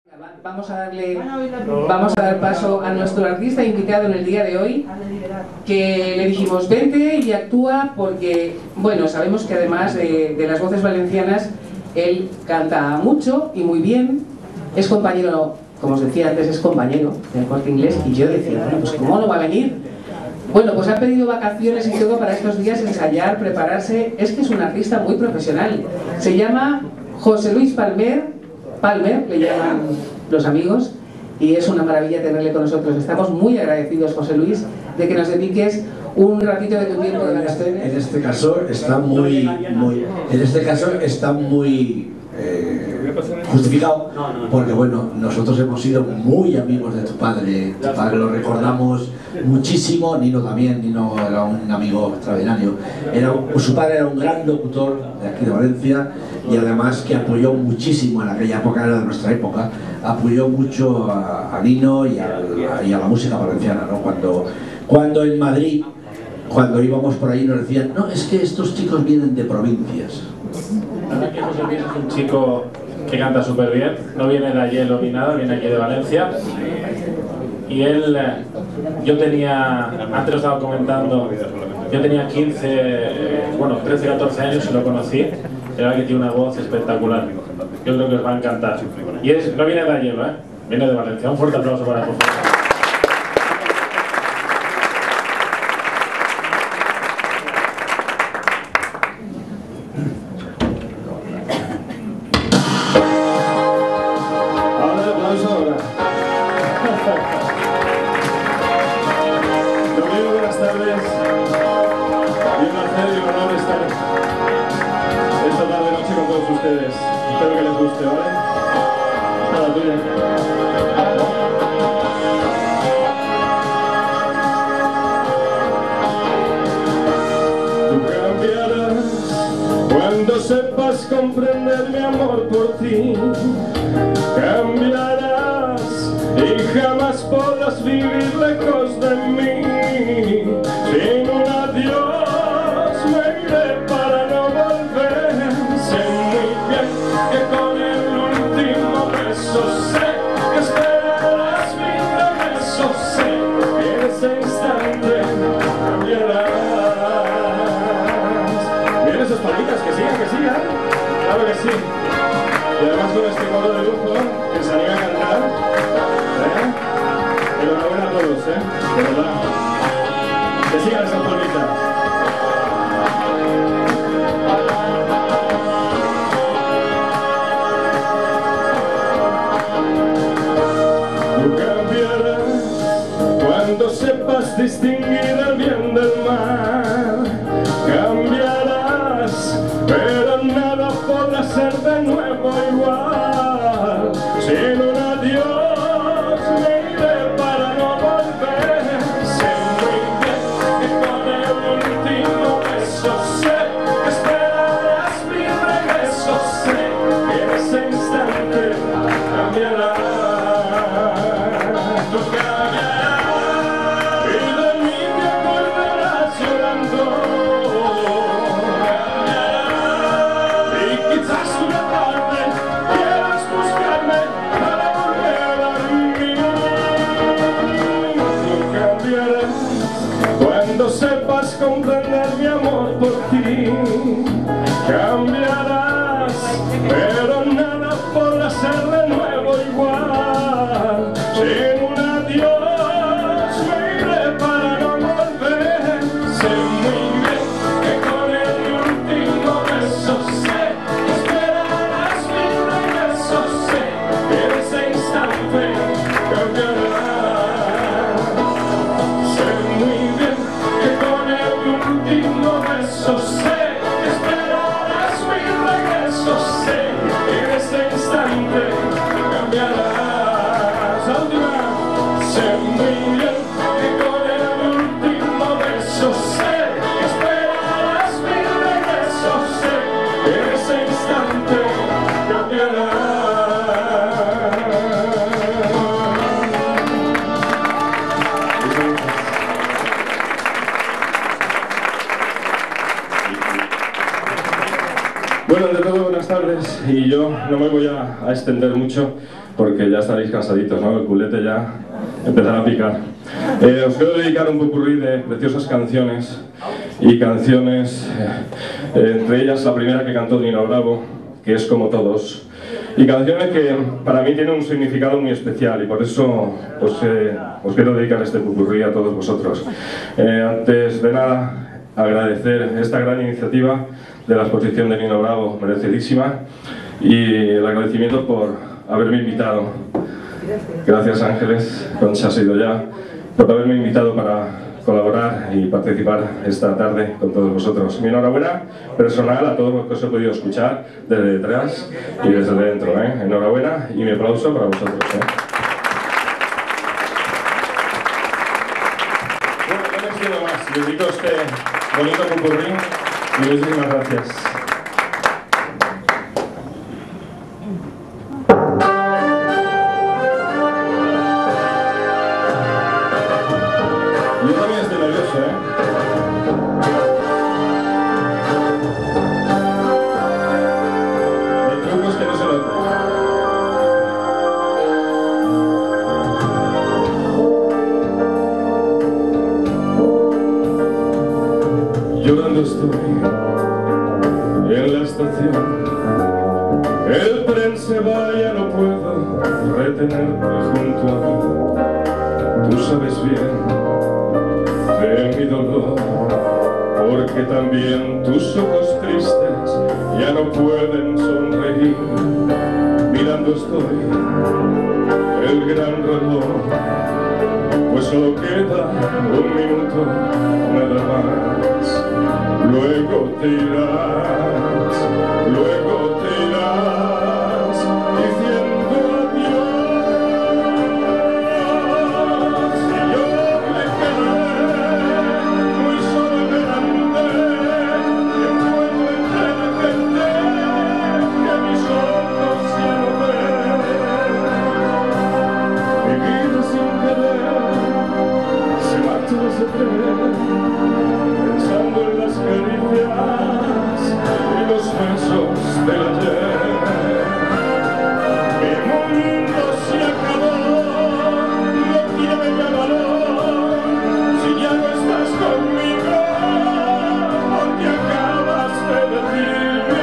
Vamos a dar paso a nuestro artista invitado en el día de hoy, que le dijimos vente y actúa porque, bueno, sabemos que además de las voces valencianas, él canta mucho y muy bien, es compañero, como os decía antes, es compañero del Corte Inglés, y yo decía, bueno, pues ¿cómo no va a venir? Bueno, pues ha pedido vacaciones y todo para estos días, ensayar, prepararse. Es que es un artista muy profesional. Se llama José Luis Palmer, le llaman los amigos, y es una maravilla tenerle con nosotros. Estamos muy agradecidos, José Luis, de que nos dediques un ratito de tu tiempo de vacaciones. En este caso está muy justificado, porque bueno, nosotros hemos sido muy amigos de tu padre lo recordamos muchísimo. Nino también, Nino era un amigo extraordinario, su padre era un gran locutor de aquí de Valencia, y además que apoyó muchísimo en aquella época, era de nuestra época, apoyó mucho a Nino y a la música valenciana, ¿no? Cuando en Madrid, cuando íbamos por ahí, nos decían, no, es que estos chicos vienen de provincias. La verdad que José Luis es un chico que canta súper bien, no viene de Ayelo ni nada, viene aquí de Valencia. Y él, yo tenía, antes lo estaba comentando, yo tenía 13, 14 años y lo conocí. Era que tiene una voz espectacular, yo creo que os va a encantar. Y no viene de Ayelo, viene de Valencia. Un fuerte aplauso para él, por favor. Buenas tardes, y un placer y un honor estar esta tarde noche con todos ustedes. Espero que les guste, ¿vale? Para la tuya. Tú cambiarás cuando sepas comprender mi amor por ti. Cambiarás y jamás podrás vivir lejos de mí. Sin un adiós me iré para no volver. Sé muy bien que con el último beso sé que esperarás mi regreso. Sé que en ese instante cambiarás. Bien, esas palitas, que sigan, claro que sí. Y además con este coro de lujo que se anima a cantar. Enhorabuena a todos, de verdad. Que sigan esas palmitas. Tú cambiarás cuando sepas distinguir el bien del mal. Cambiarás, pero nada podrá ser de nuevo igual. Sin un adiós me iré para no volver. Sé muy bien que con el último beso sé que esperarás mi regreso. Sé que en ese instante cambiarás. Tú cambiarás y de mí te acordarás llorando. Cambiarás y quizás una tarde quieras buscarme para volver a mí. Tú cambiarás cuando sepas comprender mi amor por ti. Cambiarás, pero nada podrá ser de nuevo igual. Sin un adiós me iré para no volver. Sé muy bien que con el último beso sé que esperarás mi regreso. Sé que en ese instante cambiarás. Sé muy bien que con el último beso sé que esperarás mi regreso. Sé que en ese instante cambiarás. La última. Sé muy bien que con el último beso sé que esperarás mi regreso. Sé que en ese instante cambiarás. Bueno, ante todo, buenas tardes. y yo no me voy a extender mucho porque ya estaréis cansaditos, ¿no? El culete ya empezará a picar. Os quiero dedicar un popurrí de preciosas canciones y canciones, entre ellas la primera que cantó Nino Bravo, que es Como Todos, y canciones que para mí tienen un significado muy especial y por eso os quiero dedicar este popurrí a todos vosotros. Antes de nada, agradecer esta gran iniciativa de la exposición de Nino Bravo, merecidísima, y el agradecimiento por haberme invitado. Gracias Ángeles, Concha ha sido ya, por haberme invitado para colaborar y participar esta tarde con todos vosotros. Mi enhorabuena personal a todos los que os he podido escuchar desde detrás y desde dentro. Enhorabuena y mi aplauso para vosotros. Bueno, no me extiendo más, les dedico este bonito popurrí y muchísimas gracias. Yo también estoy nervioso, El truco es que no se note. Llorando estoy en la estación. El tren se va, ya no puedo retenerte junto a mí. Tú sabes bien de mi dolor, porque también tus ojos tristes ya no pueden sonreír. Mirando estoy el gran reloj, pues solo queda un minuto nada más. Luego te irás, luego te irás, diciendo adiós. Y yo me quedé muy solo y grande, envuelto entre la gente que mis ojos ya no ven. Mi vida sin querer se marcha desde tren, pensando en las caricias y los besos del ayer. Mi mundo se acabó, no tiene ya valor si ya no estás conmigo, porque acabas de decirme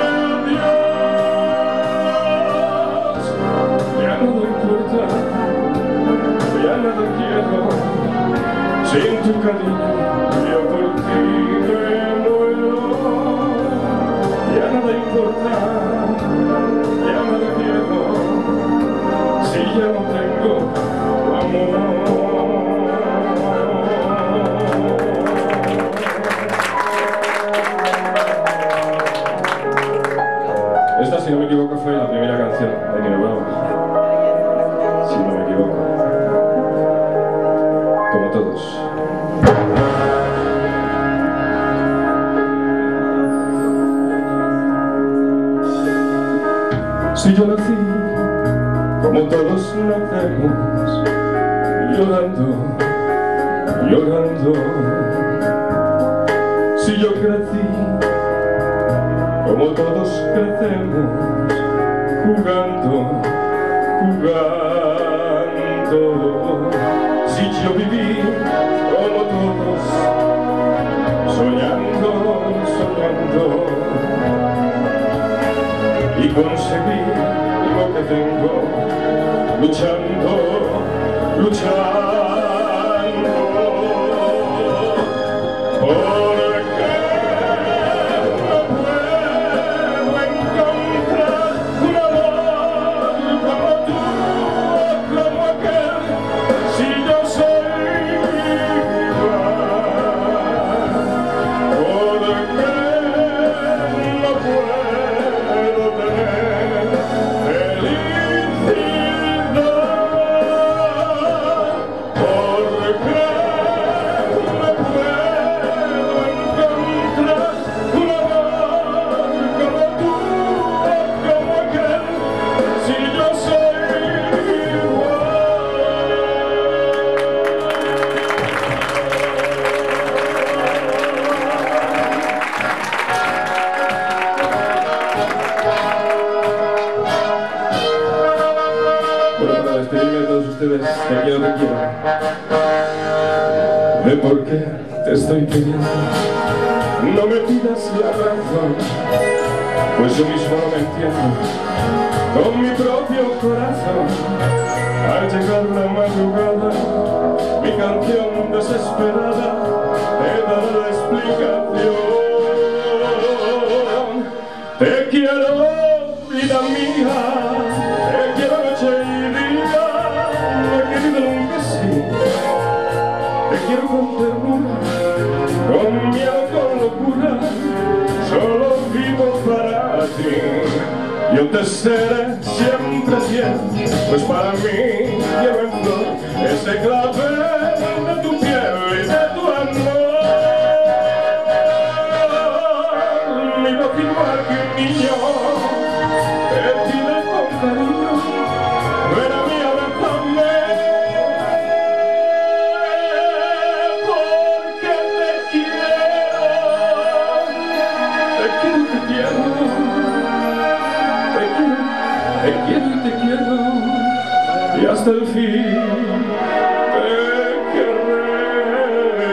adiós. Ya nada importa, ya nada quiero, sin tu cariño yo por ti me muero. Ya nada importa, ya nada quiero, si ya no tengo tu amor. Esta, si no me equivoco, fue la primera canción de Nino Bravo. Si no me equivoco. Como Todos. Si yo nací, como todos nacemos, llorando, llorando. Si yo crecí, como todos crecemos, jugando, jugando. Si yo viví, como todos, soñando, soñando. Y conseguí lo que tengo, luchando, luchando. Porque no puedo encontrar un amor como tú, como aquel, si yo soy igual. Porque no puedo tener felicidad despedirme de todos ustedes, te quiero. De por qué te estoy queriendo, no me pidas la razón, pues yo mismo no me entiendo con mi propio corazón. Al llegar la madrugada, mi canción desesperada te dará la explicación. Te quiero, vida mía, te quiero noche y día, no he querido nunca así. Te quiero con ternura, con miedo, con locura, solo vivo para ti. Yo te seré siempre fiel, pues para mí quiero en flor ese clavel de tu piel y de tu amor. Mi voz igual que un niño te pide con cariño, ven a mí, abrázame, porque te quiero, te quiero. Te quiero y hasta el fin te querré.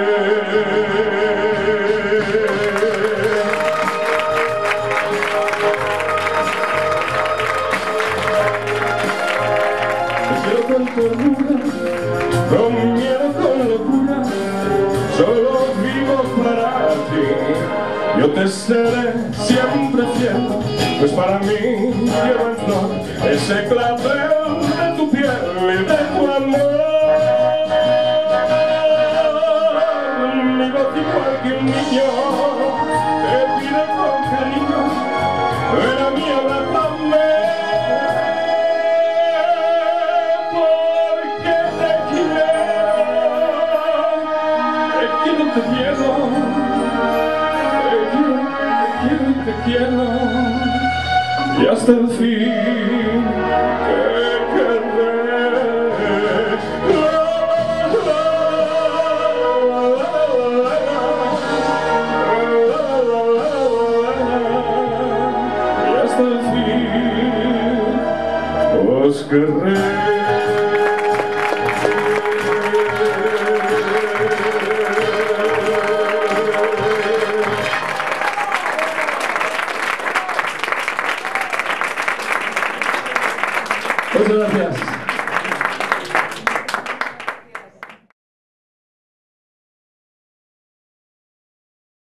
Te quiero con ternura, con miedo, con locura, solo vivo para ti. Yo te seré siempre fiel, pues para mí quiero en flor ese clavel de tu piel y de tu amor. Mi voz igual que un niño te pide con cariño, ven a mí, abrázame, porque te quiero, te quiero y hasta el fin.